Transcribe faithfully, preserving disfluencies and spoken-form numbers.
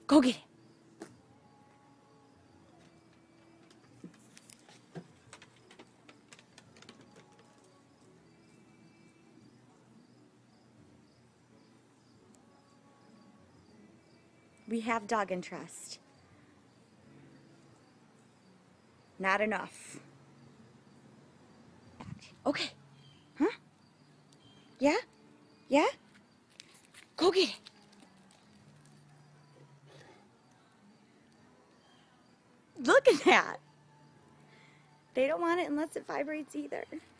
Go get it. We have dog interest. Not enough. Okay. Huh? Yeah? Yeah? Go get it. Look at that. They don't want it unless it vibrates either.